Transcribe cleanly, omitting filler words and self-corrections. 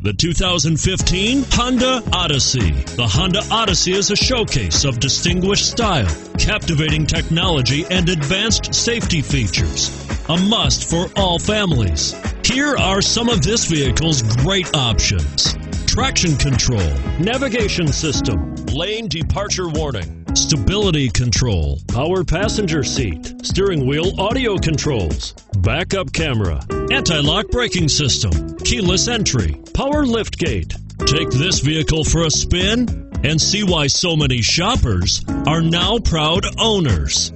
The 2015 Honda Odyssey. The Honda Odyssey is a showcase of distinguished style, captivating technology, and advanced safety features. A must for all families. Here are some of this vehicle's great options: traction control, navigation system, lane departure warning, stability control, power passenger seat, steering wheel audio controls, backup camera, anti-lock braking system, keyless entry, power liftgate. Take this vehicle for a spin and see why so many shoppers are now proud owners.